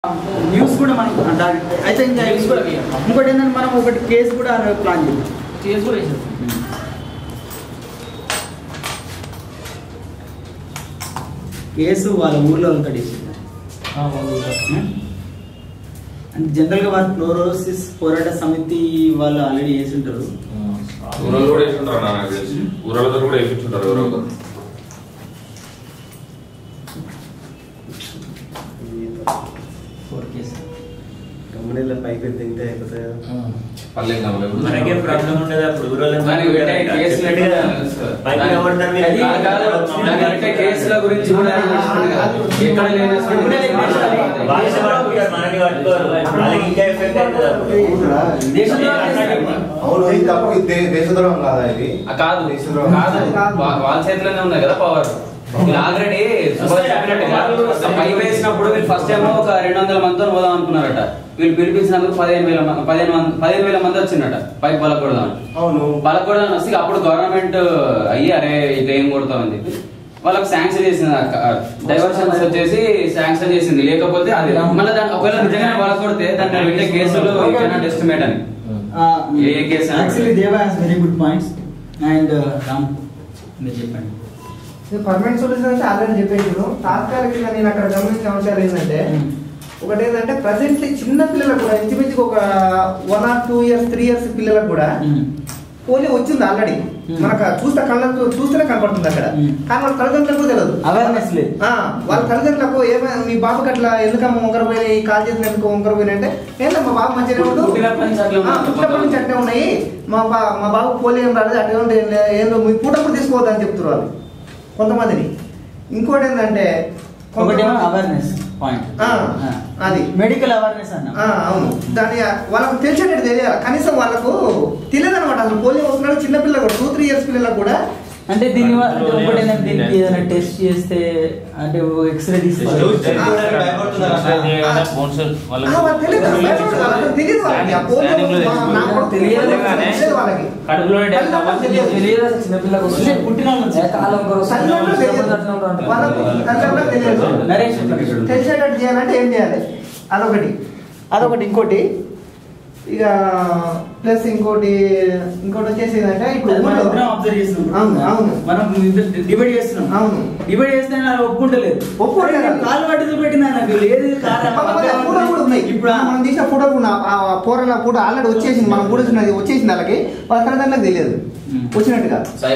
News కూడా మనకు అయితే ఇంకా ఇంకోటి ఏంటంటే మనం ఒకటి కేసు కూడా ప్లాన్ చేయాలి. కేసు కూడా వేసాం. కేసు వాళ్ళ ఊర్లో ఒకటి అంటే జనరల్గా వాళ్ళ ఫ్లోరోసిస్ పోరాట సమితి వాళ్ళు ఆల్రెడీ వేసి ఉంటారు. ఊరలు కూడా వేసి ఉంటారు, నాకు తెలిసి ఊరలతో కూడా వేసి ఉంటారు ఎవరో ఒకరు. పైకి తింటే మనకే ప్రాబ్లం ఉండదు అప్పుడు కేసుల గురించి కూడా ఎక్కడ దేశద్రోహం కాదా ఇది? కాదు వాళ్ళ చేతిలోనే ఉన్నాయి కదా పవర్. ఆల్రెడీ పైకి వేసినప్పుడు వీళ్ళు ఫస్ట్ టైం ఒక 200 మందితో పోదాం అనుకున్నారట. వీళ్ళు పిలిపించినందుకు 15,000 మంది వచ్చిందట పైకి బలకూడదాం. అవును, బలకూడదాం వస్తే అప్పుడు గవర్నమెంట్ అయ్యి అరే ఇట్లా ఏం కొడతామని చెప్పి వాళ్ళకి శాంక్షన్ చేసింది. డైవర్షన్స్ వచ్చేసి శాంక్షన్ చేసింది. లేకపోతే అది మళ్ళీ దాన్ని ఒకవేళ నిజంగానే బలకొడితే దాన్ని పెట్టే కేసులు ఎస్టిమేట్ అని a case actually Deva has very good points and Ram మీరు చెప్పండి. పర్మనెంట్ సొల్యూషన్ అంటే ఆల్రెడీ చెప్పేసాను. తాత్కాలికంగా నేను అక్కడ గమనించిన అంశాలు ఏంటంటే ఒకటి ఏంటంటే ప్రజెంట్లీ చిన్న పిల్లలకు కూడా ఇంచుమించుకు ఒక 1 or 2 years 3 years పిల్లలకు కూడా పోలియో వచ్చింది ఆల్రెడీ. మనకు కళ్ళతో చూస్తేనే కనపడుతుంది అక్కడ. కానీ వాళ్ళ తల్లిదండ్రులకు తెలియదు, అవేర్నెస్ లేదు. వాళ్ళ తల్లిదండ్రులకు ఏమైనా మీ బాబుకి అట్లా ఎందుకమ్మ వంకరపోయినాయి, కాల్ చేసిన ఎందుకు వంకరపోయినాయి అంటే ఏంటో మా బాబు మంచిగా ఉండు, పుట్టినప్పటి నుంచి అట్లే ఉన్నాయి, మా బాబు పోలియో ఏం రాలేదు, అటువంటి ఏందో మీ పూటప్పుడు తీసుకోవద్దు అని చెప్తున్నారు వాళ్ళు కొంతమందిని. ఇంకోటి ఏంటంటే అవేర్నెస్ పాయింట్, అది మెడికల్ అవేర్నెస్ అన్న. అవును, దాని వాళ్ళకు తెలిసేటట్టు తెలియాలి. కనీసం వాళ్ళకు తెలియదు అనమాట అసలు పోలియో వస్తున్నాడు. చిన్నపిల్లలు కూడా 2-3 years పిల్లలకు కూడా అంటే దీని దీనికి ఏదైనా టెస్ట్ చేస్తే అంటే ఎక్స్రే తీసుకోవాలి. తెలిసేటట్టు చేయాలంటే ఏం చేయాలి? అదొకటి. ఇంకోటి ఇక ప్లస్ ఇంకోటి వచ్చేసి ఏంటంటే ఇప్పుడు మనం డిబేట్ చేస్తున్నాం. అవును, డిబేట్ చేస్తే ఒప్పుకుంటలేదు. కాలు పట్టి పెట్టింది నాకు లేదు. ఇప్పుడు మనం తీసిన ఫోటో పోరల ఫోటో ఆల్రెడీ వచ్చేసింది, మనం కూడా వచ్చేసింది. వాళ్ళకి వాళ్ళ తల్లిదండ్రులకు తెలియదు వచ్చినట్టుగా.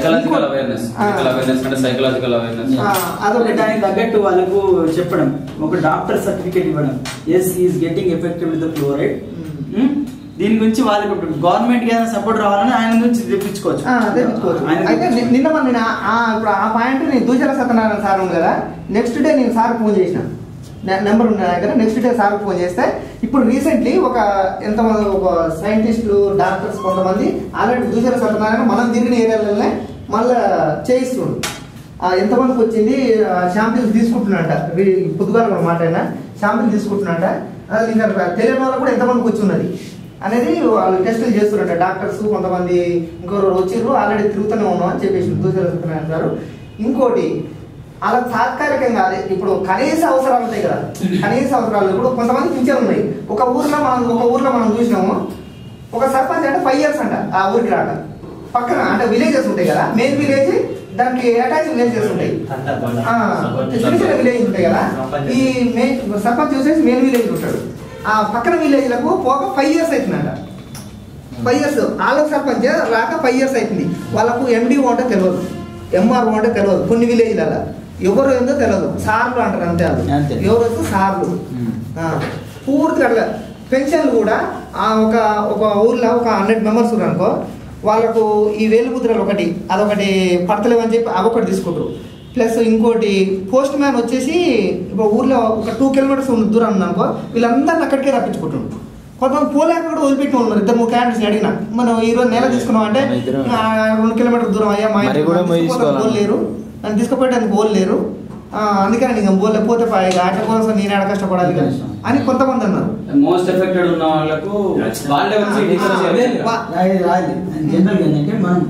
అదొకటి. దానికి తగ్గట్టు వాళ్ళకు చెప్పడం, ఒక డాక్టర్ సర్టిఫికేట్ ఇవ్వడం, yes is getting effective with the fluoride. దీని గురించి వాళ్ళకి గవర్నమెంట్ ఏదైనా సపోర్ట్ రావాలని ఆయన నుంచి తెప్పించుకోవచ్చు. అయితే నిన్న ఇప్పుడు ఆ పాయింట్ నేను దూచల సత్యనారాయణ సార్ ఉంది కదా, నెక్స్ట్ డే నేను సార్ ఫోన్ చేసిన, నెంబర్ ఉన్న దగ్గర. నెక్స్ట్ డే సార్ ఫోన్ చేస్తే ఇప్పుడు రీసెంట్లీ ఎంతమంది ఒక సైంటిస్టులు డాక్టర్స్ కొంతమంది ఆల్రెడీ దూచల సత్యనారాయణ మనం తిరిగిన ఏరియాలనే మళ్ళీ చేయిస్తుండు. ఎంతమందికి వచ్చింది శాంపిల్స్ తీసుకుంటున్నట్ట. పొద్దుగాల కూడా మాట్లాడినా శాంపిల్ తీసుకుంటున్నట్ట. అది ఇంకా తెలియని వాళ్ళకు కూడా ఎంతమందికి వచ్చి ఉన్నది అనేది వాళ్ళు టెస్టులు చేస్తున్నట్ట డాక్టర్స్. కొంతమంది ఇంకొకరు వచ్చిర్రు, ఆల్రెడీ తిరుగుతూనే ఉన్నాం అని చెప్పేసి దూసరు. ఇంకోటి అలా తాత్కాలికంగా అదే ఇప్పుడు కనీస అవసరాలు ఉంటాయి కదా, కనీస అవసరాలు ఇప్పుడు కొంతమంది పింఛన్లు ఉన్నాయి. ఒక ఊర్లో మనం చూసినాము, ఒక సర్పంచ్ అంటే 5 years అంట ఆ ఊరికి రాక. పక్కన అంటే విలేజెస్ ఉంటాయి కదా, మెయిన్ విలేజ్ దానికి అటాచ్ విలేజెస్ ఉంటాయి, చిన్న చిన్న విలేజ్ ఉంటాయి కదా. ఈ మెయిన్ సర్పంచ్ చూసేసి మెయిన్ విలేజ్ ఉంటాడు. ఆ పక్కన విలేజ్లకు పోక 5 years అవుతుందంట. 5 years వాళ్ళకి సర్పంచ్ రాక 5 years అవుతుంది. వాళ్ళకు ఎండిఓ అంటే తెలియదు, ఎంఆర్ఓ అంటే తెలియదు. కొన్ని విలేజ్లలో ఎవరు ఏందో తెలియదు, సార్లు అంటారు అంతే. అది ఎవరు వస్తే సార్లు పూర్తిగా అట్లా. పెన్షన్లు కూడా ఒక ఊర్లో ఒక 100 members అనుకో, వాళ్ళకు ఈ వేలుముద్రలు అదొకటి పడతలేవని చెప్పి అవొకటి తీసుకుంటారు. ప్లస్ ఇంకోటి పోస్ట్ మ్యాన్ వచ్చేసి ఇప్పుడు ఊర్లో ఒక 2 kilometers దూరం ఉందనుకో, వీళ్ళందరినీ అక్కడికే రప్పించుకుంటారు. కొంతమంది పోలేక కూడా వదిలిపెట్టిన ఉన్నారు. 2-3 క్యాండిడేట్స్ అడిగినా, మనం ఈరోజు నెల తీసుకున్నాం అంటే 2 kilometers దూరం అయ్యా, మా ఇంటి లేరు అని తీసుకుపోయడానికి బోల్ లేరు, అందుకని ఇంకా బోల్ పోతే ఆట కోసం నేను ఆడ కష్టపడాలి అని కొంతమంది అన్నారు. మోస్ట్ ఎఫెక్టెడ్ ఉన్న వాళ్ళకు వాళ్ళే వచ్చి జనరల్ ఏంటంటే మనం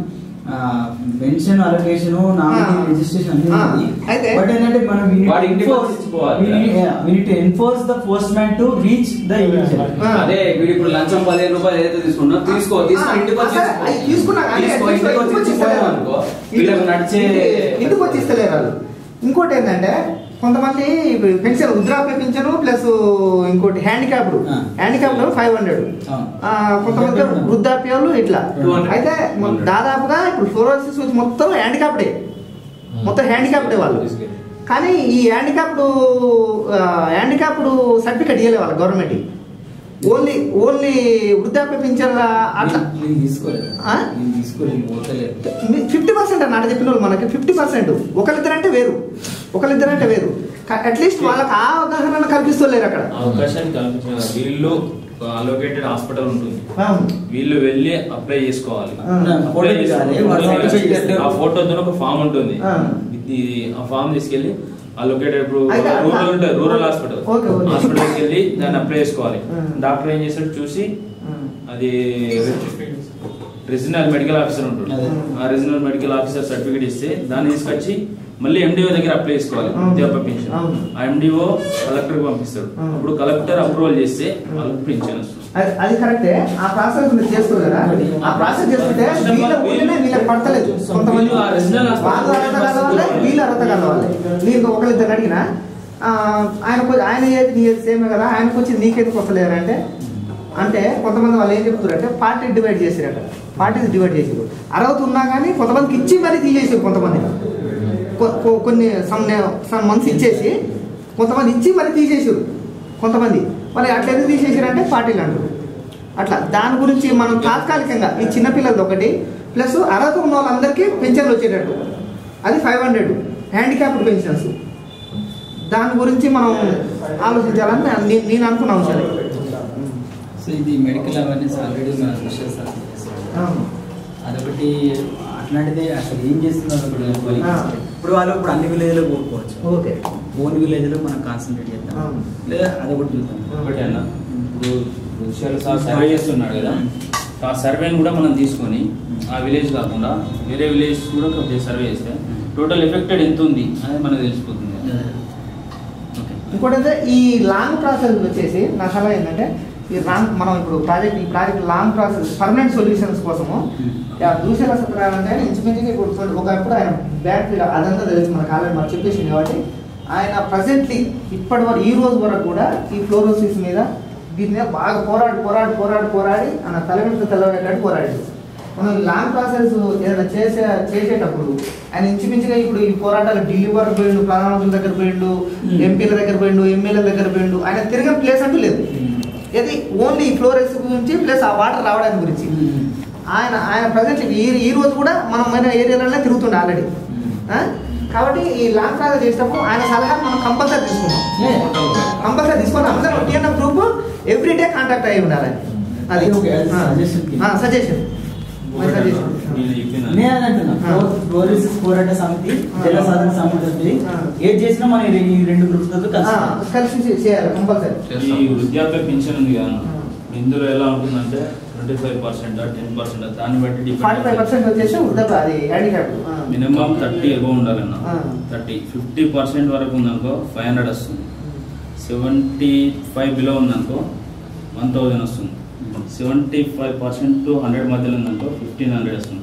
పెన్షన్ అలొకేషన్ రిజిస్ట్రేషన్ అన్ని ఉంది. అయితే బట్ ఏంటంటే మనం వాడి ఇంటికి వచ్చి ఇచ్చిపోవాలి. Enforce the postman to reach the individual. అదే వీడు ఇప్పుడు లంచం 15 రూపాయలు ఏదైతే తీసుకున్నా తీసుకొని ఇంటికి వచ్చి ఇచ్చిపోయామనుకో వీళ్ళకి నడిచే ఇంటికి వచ్చి ఇస్తలేరు వాళ్ళు. ఇంకోటి ఏంటంటే కొంతమంది పెన్షన్ వృద్ధాప్య పింఛను ప్లస్ ఇంకోటి హ్యాండిక్యాప్డ్ 500, కొంతమంది వృద్ధాప్యాలు ఇట్లా. అయితే దాదాపుగా ఇప్పుడు ఫ్లోరోసిస్ వచ్చి మొత్తం హ్యాండిక్యాప్డే వాళ్ళు. కానీ ఈ హ్యాండిక్యాప్డ్ సర్టిఫికేట్ ఇవ్వలే వాళ్ళ గవర్నమెంట్. ఓన్లీ వృద్ధాప్య పింఛన్ల అట్లా 50% అన్నాడు చెప్పిన వాళ్ళు మనకి 50%. ఒకరిద్దరంటే వేరు అట్లీస్ట్ వాళ్ళకి ఆ అవగాహన కల్పిస్తలేరు అక్కడ. అవకాశాన్ని కల్పించిన వీళ్ళు అలోకేటెడ్ హాస్పిటల్ ఉంటుంది, వీళ్ళు వెళ్ళి అప్లై చేసుకోవాలి. ఆ ఫోటోతో ఒక ఫామ్ ఉంటుంది, ఆ ఫామ్ తీసుకెళ్లి అలోకేటెడ్ రూరల్ హాస్పిటల్కి వెళ్ళి దాన్ని అప్లై చేసుకోవాలి. డాక్టర్ ఏం చేస్తాడు చూసి అది రీజనల్ మెడికల్ ఆఫీసర్ ఉంటుంది, ఆ రీజనల్ మెడికల్ ఆఫీసర్ సర్టిఫికేట్ ఇస్తే దాన్ని తీసుకొచ్చి మళ్ళీ ఎండిఓ దగ్గర అప్లై చేసుకోవాలి వృద్ధాప్య పెన్షన్. ఆ ఎండిఓ కలెక్టర్ కి పంపిస్తాడు, అప్పుడు కలెక్టర్ అప్రూవల్ చేస్తే వాళ్ళకి పెన్షన్ వస్తుంది. అది కరెక్టే. ఆ ప్రాసెస్ మీరు చేస్తారు కదా, ఆ ప్రాసెస్ చేస్తుంటే వీళ్ళకి పడతలేదు. కొంతమంది వీళ్ళు అర్హత కలవాలి. నేను ఒకరిద్దరు అడిగినా ఆయన ఏది నీ ఏది సేమే కదా, ఆయనకు వచ్చి నీకెందుకు వస్తలేరు అంటే కొంతమంది వాళ్ళు ఏం చెప్తారు అంటే పార్టీ డివైడ్ చేసారట. పార్టీస్ డివైడ్ చేసారు, అర్హత ఉన్నా కానీ కొంతమందికి ఇచ్చి మరీ తీసేసారు. కొంతమంది కొన్ని సమ్ మంత్స్ ఇచ్చేసి కొంతమంది ఇచ్చి మరి తీసేసారు. కొంతమంది మరి అట్లా ఎందుకు తీసేసారు అంటే పార్టీలు అంటారు. అట్లా దాని గురించి మనం తాత్కాలికంగా ఈ చిన్నపిల్లలది ఒకటి ప్లస్ అర్హత ఉన్న వాళ్ళందరికీ పెన్షన్లు వచ్చేటట్టు అది 500 హ్యాండిక్యాప్డ్ పెన్షన్స్. దాని గురించి మనం ఆలోచించాలని నేను అనుకున్నాను సరే. సో ఇది మెడికల్ అవేర్నెస్ ఆల్రెడీ మన స్పెషల్ సార్ అదొకటి. అట్లాంటిది అసలు ఏం చేస్తున్నారు ఇప్పుడు వాళ్ళు ఇప్పుడు అన్ని విలేజ్లో కోరుకోవచ్చు. ఓకే, ఓన్ విలేజ్లో మనం కాన్సన్ట్రేట్ చేద్దాం, లేదా అదొకటి చూద్దాం. ఒకటి అన్న, ఇప్పుడు సర్వే చేస్తున్నాడు కదా, ఆ సర్వేని కూడా మనం తీసుకొని ఆ విలేజ్ కాకుండా వేరే విలేజ్ కూడా సర్వే చేస్తే టోటల్ ఎఫెక్టెడ్ ఎంత ఉంది అనేది మనకు తెలిసిపోతుంది. ఇంకోటి అయితే ఈ లాంగ్ ప్రాసెస్ వచ్చేసి నా సలహా ఏంటంటే మనం ఇప్పుడు ఈ project long process permanent solutions కోసము దూషాల సత్యనారాయణ ఇంచుమించుగా ఇప్పుడు ఒకప్పుడు ఆయన బ్యాక్ అదంతా తెలుసు మనకు ఆల్రెడీ మనం చెప్పేసింది. కాబట్టి ఆయన ప్రజెంట్లీ ఇప్పటి వరకు ఈ రోజు వరకు కూడా ఈ ఫ్లోరోసిస్ మీద దీని మీద బాగా పోరాడి ఆయన తలవెంట తెల్లవేటట్టు పోరాడు. మనం లాంగ్ ప్రాసెస్ ఏదైనా చేసేటప్పుడు ఆయన ఇంచుమించుగా ఇప్పుడు ఈ పోరాటాలు ఢిల్లీ వరకు పోయిండు, ప్రధానమంత్రుల దగ్గర పోయిండు, ఎంపీల దగ్గర పోయిండు, ఎమ్మెల్యేల దగ్గర పోయిండు. ఆయన తిరిగిన ప్లేస్ అంటూ లేదు. ఇది ఓన్లీ ఈ ఫ్లోరెస్ గురించి ప్లస్ ఆ వాటర్ రావడానికి గురించి. ఆయన ప్రజెంట్ ఈ రోజు కూడా మనం మన ఏరియాలోనే తిరుగుతుండే ఆల్రెడీ. కాబట్టి ఈ లాంగ్ ప్రాసెస్ చేసేటప్పుడు ఆయన సలహా మనం కంపల్సరీ తీసుకున్నాం. అందరూ టీఎన్ఎఫ్ గ్రూప్ ఎవ్రీడే కాంటాక్ట్ అయ్యి ఉండాలి. అది సజెషన్. ఫ్లోరోసిస్ పోరాట సమితి, జల సాధన సమితి ఏది చేసినా మనం ఈ రెండు గ్రూప్స్ కలిసి చేయాలి కంపల్సరీ. ఈ వృద్ధాప్య పెన్షన్ ఉంది కదా, ఇందులో ఎలా ఉంటుందంటే 25% 10% దాన్ని బట్టి 45% వచ్చేసి వృద్ధాప్య అది హ్యాండిక్యాప్. మినిమం 30 ఎబో ఉండాలన్న. 50% వరకు ఉందనుకో 500 వస్తుంది. 75 బిలో ఉందనుకో 1000 వస్తుంది. 75% to 100 మధ్యలో ఉందనుకో 1500 వస్తుంది.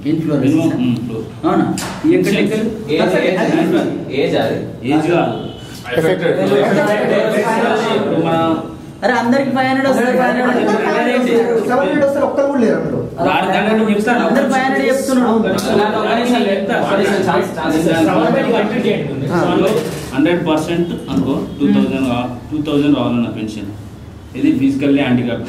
అరే అందరికి 500 వస్తారు, 700 వస్తారు, ఒక్కరు కూడా లేరు అందులో. 500 చెప్తున్నాడు. 100% అనుకో 2000 రావాలన్న పెన్షన్. ఇది ఫిజికల్లీ హ్యాండిక్యాప్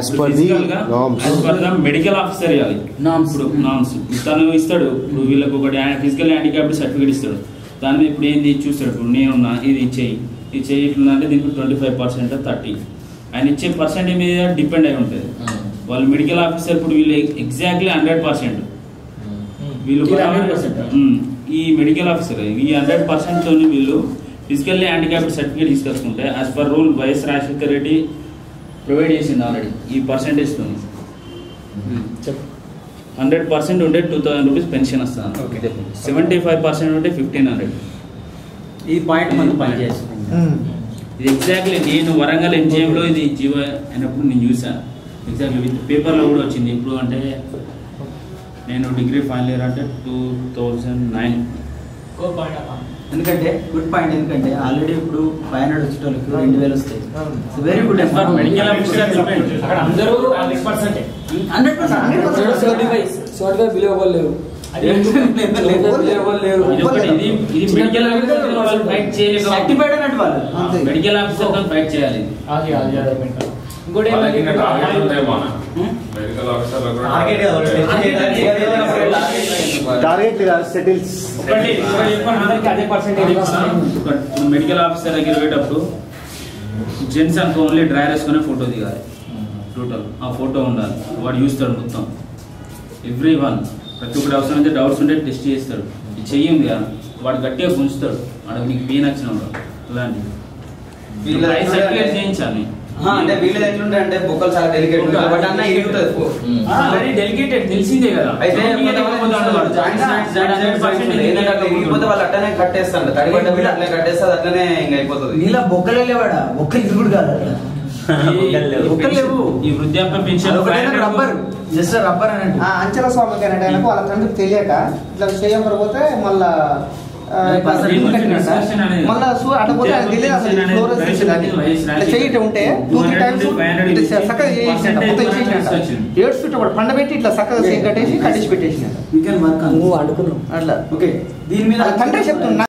మెడికల్ ఆఫీసర్ ఇవ్వాలి. నామ్స్ తను ఇస్తాడు. ఇప్పుడు వీళ్ళకి ఒకటి ఫిజికల్ హ్యాండిక్యాప్ సర్టిఫికేట్ ఇస్తాడు. దాని మీద ఇప్పుడు ఏంది చూస్తాడు. ఇప్పుడు నేనున్నా ఇది ఇచ్చేయి ఇట్లుందంటే దీనికి 25% 30 ఆయన ఇచ్చే పర్సెంటేజ్ మీద డిపెండ్ అయి ఉంటుంది. వాళ్ళు మెడికల్ ఆఫీసర్ ఇప్పుడు వీళ్ళు ఎగ్జాక్ట్లీ 100% వీళ్ళు ఈ మెడికల్ ఆఫీసర్ ఈ 100% తోని వీళ్ళు ఫిజికల్లీ హ్యాండిక్యాప్డ్ సర్టిఫికేట్ తీసుకొచ్చుకుంటే as per rule YS Rajasekhar Reddy provide చేసింది ఆల్రెడీ ఈ పర్సెంటేజ్ తో. 100% ఉంటే 2000 రూపీస్ పెన్షన్ వస్తుంది. Okay. 75% ఉంటే 1500. ఈ పాయింట్ మనం పనిచేస్తుంది. ఇది ఎగ్జాక్ట్లీ నేను వరంగల్ ఎంజిఎంలో ఇది జీవో అయినప్పుడు నేను చూసాను. ఎగ్జాక్ట్లీ విత్ పేపర్లో కూడా వచ్చింది. ఇప్పుడు అంటే నేను డిగ్రీ ఫైనల్ ఇయర్ అంటే 2009. ఎందుకంటే గుడ్ పాయింట్. ఎందుకంటే ఆల్రెడీ ఇప్పుడు 500 వచ్చేటోళ్ళకి 2000 వస్తాయి. Very good. మెడికల్ ఆఫీసర్ అక్కడ అందరూ 100%. 100% బిలీవబుల్ లేవు. ఇది మెడికల్ ఆఫీసర్ వాళ్ళు ఫైట్ చేయలేదు. సర్టిఫైడ్ అన్నట్టు వాళ్ళు. మెడికల్ ఆఫీసర్ తో ఫైట్ చేయాలి. ఇంకోటి వాళ్ళకి ఇంకా టార్గెట్ ఉంటాయేమో అన్న. మెడికల్ ఆఫీసర్లు కూడా టార్గెట్ సెటిల్స్. అదే పర్సెంటేజ్ మెడికల్ ఆఫీసర్ దగ్గర పోయేటప్పుడు జెంట్స్ అనుకో ఓన్లీ డ్రైర్ వేసుకునే ఫోటో దిగాలి. టోటల్ ఆ ఫోటో ఉండాలి. వాడు చూస్తాడు మొత్తం ఎవ్రీ వన్. ప్రతి ఒక్కటి అవసరం అయితే డౌట్స్ ఉంటే టెస్ట్ చేస్తాడు. ఇది చెయ్యింది కదా వాడు గట్టిగా గుంచుతాడు. వాడు నీకు పెయిన్ వచ్చిన వాడు అలాంటి సర్టిఫికేట్ చేయించాలి. అంటే వీళ్ళది ఎట్లుంటే అంటే బొక్కలు చాలా డెలికేట్ బట్ అన్న వెరీ డెలికేటెడ్ తెలిసిందే కదా. అయితే ఇరిగిపోతే వాళ్ళు అట్లనే కట్టేస్తాడు. తడిపడ్డ వీళ్ళు అట్లనే కట్టేస్తారు. అట్లనే ఇంకా అయిపోతుంది. నీలా బొక్కలు వెళ్ళేవాడా? బొక్కలు ఇరుగుడు కాదు. బొక్కలు లేవు. ఈ వృద్ధాప్య పెన్షన్ రబ్బర్ జస్ట్ రబ్బర్ అన్నట్టు. అంచెల స్వామికి అనే ఆయనకు వాళ్ళ తండ్రికి తెలియక ఇట్లా చేయకపోతే మళ్ళా మళ్ళా అటపోతే ఆయన తెలియదు అసలు చేయట ఉంటే 2-3 టైమ్స్ చక్కగా ఏడ్చుకుంటే వాడు పండబెట్టి ఇట్లా చక్కగా కట్టేసి పెట్టేసి అనుకున్నాం అట్లా. ఓకే దీని మీద తండ్రి చెప్తున్నా.